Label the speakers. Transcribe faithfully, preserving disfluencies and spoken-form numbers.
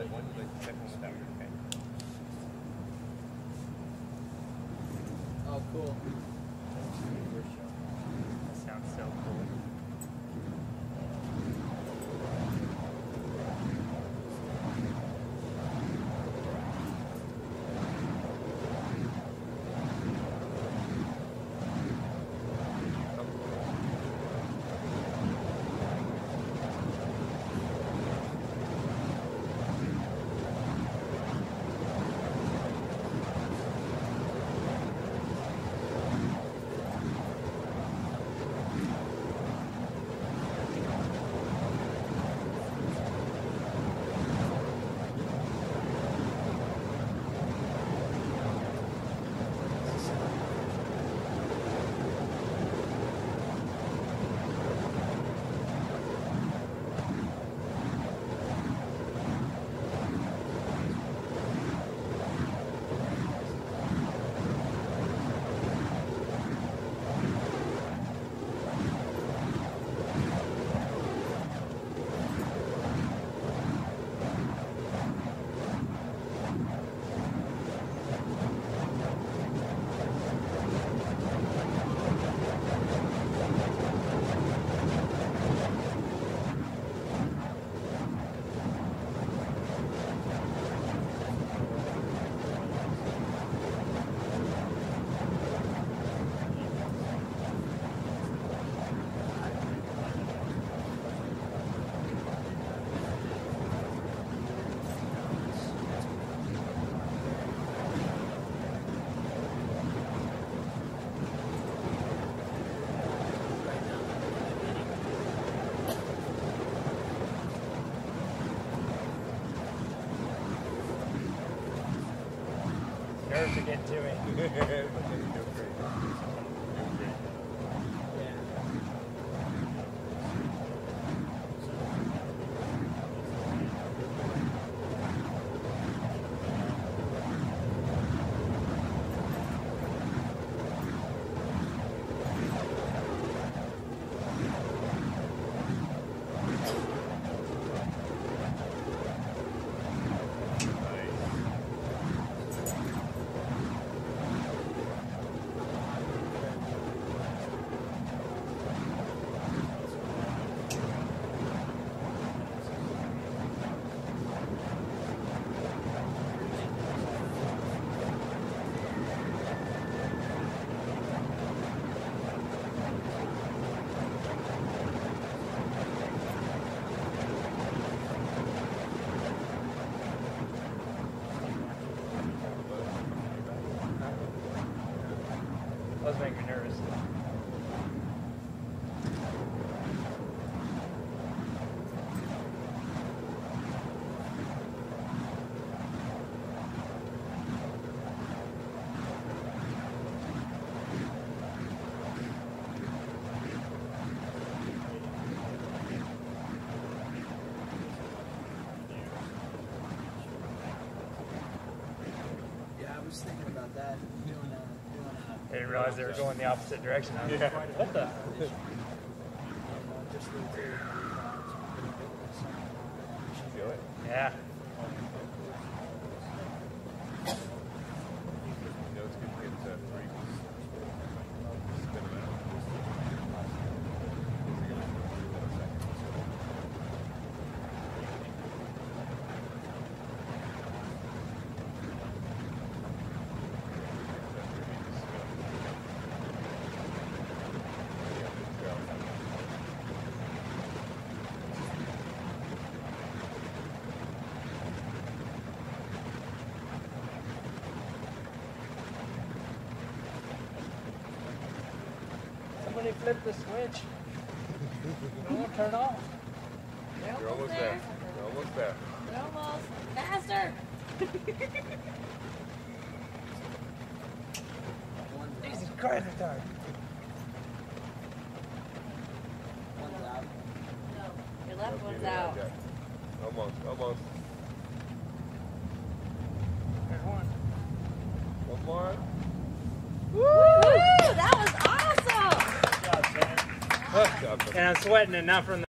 Speaker 1: one, like the second one without your okay.
Speaker 2: Oh, cool.
Speaker 3: That sounds so cool. Nerves are getting to me. Those make me nervous.
Speaker 2: Yeah, I was thinking about that. Doing a, doing a,
Speaker 3: I didn't realize they were going the opposite direction. I was
Speaker 1: Yeah.
Speaker 3: like, what the?
Speaker 2: just the two.
Speaker 1: Feel it?
Speaker 3: Yeah.
Speaker 1: You know it's good to get uh, three. Spin them out.
Speaker 3: Somebody flip the switch. It won't turn off.
Speaker 4: They're
Speaker 1: You're almost there. You're almost there.
Speaker 4: They're almost faster.
Speaker 3: Jesus Christ, it's hard.
Speaker 2: One's out.
Speaker 4: No, your left
Speaker 1: Okay,
Speaker 4: one's
Speaker 1: there,
Speaker 4: out.
Speaker 1: okay. Almost, almost.
Speaker 3: There's one.
Speaker 1: One more.
Speaker 4: Woo! That was awesome.
Speaker 3: Good job, Sam.
Speaker 1: Good job.
Speaker 3: And I'm sweating it, not from the